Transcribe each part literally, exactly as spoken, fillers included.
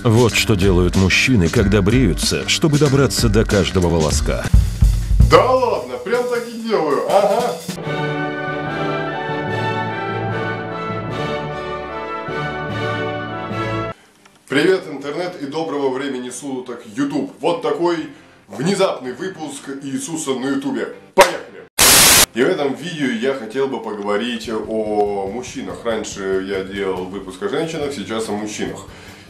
Вот что делают мужчины, когда бреются, чтобы добраться до каждого волоска. Да ладно, прям так и делаю, ага. Привет, интернет, и доброго времени суток, YouTube. Вот такой внезапный выпуск Иисуса на ютубе. Поехали! И в этом видео я хотел бы поговорить о мужчинах. Раньше я делал выпуск о женщинах, сейчас о мужчинах.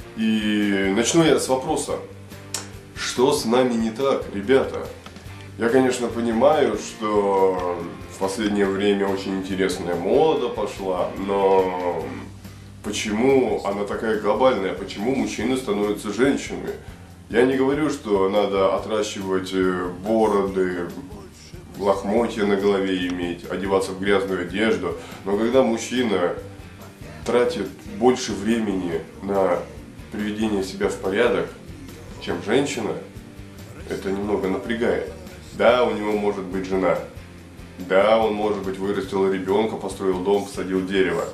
И начну я с вопроса. Что с нами не так, ребята? Я, конечно, понимаю, что в последнее время очень интересная мода пошла, но почему она такая глобальная? Почему мужчины становятся женщинами? Я не говорю, что надо отращивать бороды, лохмотья на голове иметь, одеваться в грязную одежду, но когда мужчина тратит больше времени на приведение себя в порядок, чем женщина, это немного напрягает. Да, у него может быть жена, да, он может быть вырастил ребенка, построил дом, посадил дерево,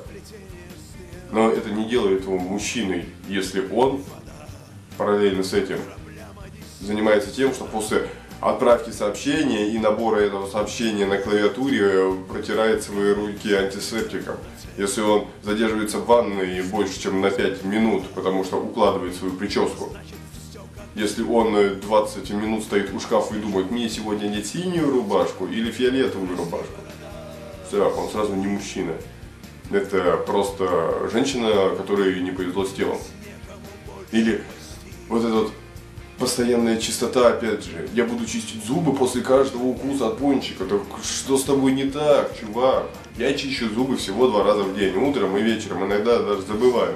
но это не делает его мужчиной, если он параллельно с этим занимается тем, что после отправки сообщения и набора этого сообщения на клавиатуре протирает свои руки антисептиком. Если он задерживается в ванной больше, чем на пять минут, потому что укладывает свою прическу. Если он двадцать минут стоит у шкафа и думает, мне сегодня надеть синюю рубашку или фиолетовую рубашку. Все, он сразу не мужчина. Это просто женщина, которой не повезло с телом. Или вот этот постоянная чистота, опять же. Я буду чистить зубы после каждого укуса от пончика. Так что с тобой не так, чувак? Я чищу зубы всего два раза в день, утром и вечером, иногда даже забываю.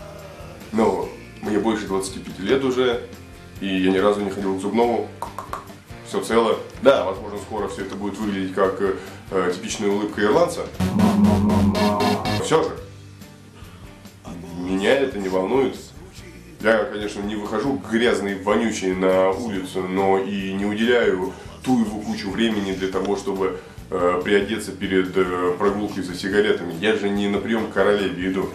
Но мне больше двадцати пяти лет уже, и я ни разу не ходил к зубному. Все цело. Да, возможно, скоро все это будет выглядеть как э, типичная улыбка ирландца. Все же, меня это не волнует. Я, конечно, не выхожу грязный, вонючий на улицу, но и не уделяю ту его кучу времени для того, чтобы э, приодеться перед э, прогулкой за сигаретами. Я же не на прием к королеве иду.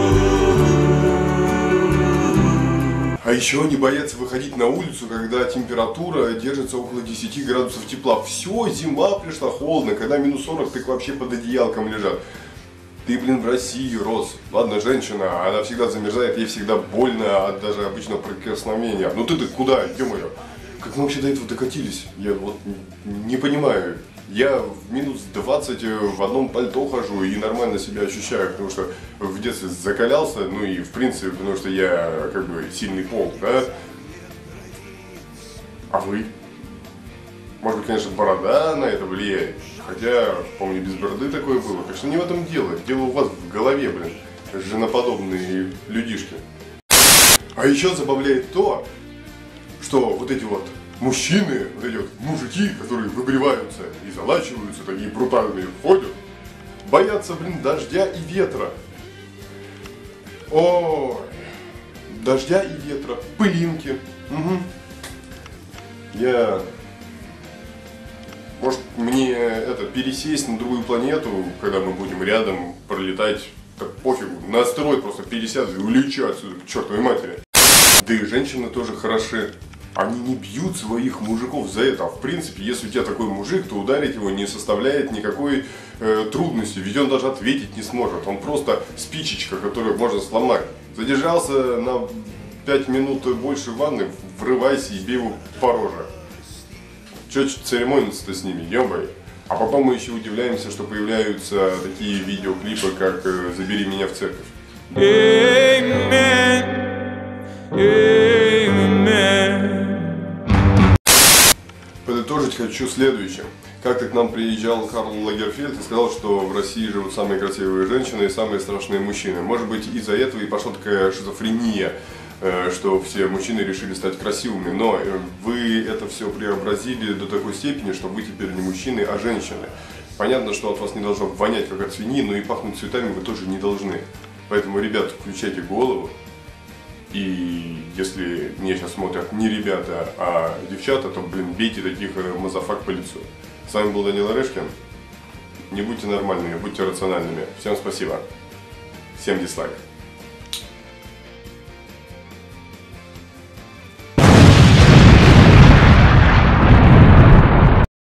А еще они боятся выходить на улицу, когда температура держится около десяти градусов тепла. Все, зима пришла, холодно, когда минус сорок, так вообще под одеялком лежат. Ты, блин, в России рос. Ладно, женщина, она всегда замерзает, ей всегда больно от даже обычного прикосновения. Ну ты-то куда, ё-моё? Как мы вообще до этого докатились? Я вот не понимаю. Я в минус двадцать в одном пальто хожу и нормально себя ощущаю, потому что в детстве закалялся, ну и в принципе, потому что я как бы сильный пол, да? А вы? Может быть, конечно, борода на это влияет. Хотя, помню, без бороды такое было. Так что не в этом дело. Дело у вас в голове, блин. Женоподобные людишки. А еще забавляет то, что вот эти вот мужчины, вот эти вот мужики, которые выбриваются и залачиваются, такие брутальные, ходят, боятся, блин, дождя и ветра. Ой, дождя и ветра, пылинки. Угу. Я... Может, мне это пересесть на другую планету, когда мы будем рядом пролетать, так пофигу, на астероид просто пересяду и улечу отсюда к чертовой матери. Да и женщины тоже хороши. Они не бьют своих мужиков за это. А в принципе, если у тебя такой мужик, то ударить его не составляет никакой э, трудности. Ведь он даже ответить не сможет. Он просто спичечка, которую можно сломать. Задержался на пять минут больше в ванной, врывайся и бей его по роже. Че церемониться-то с ними, ё-бай. А потом мы еще удивляемся, что появляются такие видеоклипы, как «Забери меня в церковь». Amen. Amen. Подытожить хочу следующее. Как-то к нам приезжал Карл Лагерфельд и сказал, что в России живут самые красивые женщины и самые страшные мужчины. Может быть, из-за этого и пошла такая шизофрения, что все мужчины решили стать красивыми, но вы это все преобразили до такой степени, что вы теперь не мужчины, а женщины. Понятно, что от вас не должно вонять как от свиньи, но и пахнуть цветами вы тоже не должны. Поэтому, ребят, включайте голову. И если меня сейчас смотрят не ребята, а девчата, то, блин, бейте таких мазафак по лицу. С вами был Данил Орешкин. Не будьте нормальными, будьте рациональными. Всем спасибо. Всем дизлайк.